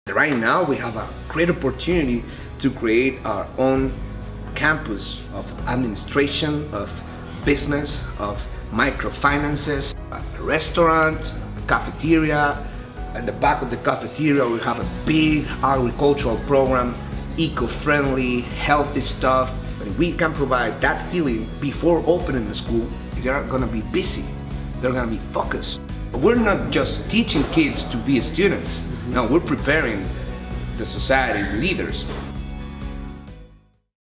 Right now we have a great opportunity to create our own campus of administration, of business, of microfinances, a restaurant, a cafeteria. In the back of the cafeteria we have a big agricultural program, eco-friendly, healthy stuff. And we can provide that feeling before opening the school. They're gonna be busy, they're gonna be focused. We're not just teaching kids to be students. No, we're preparing the society leaders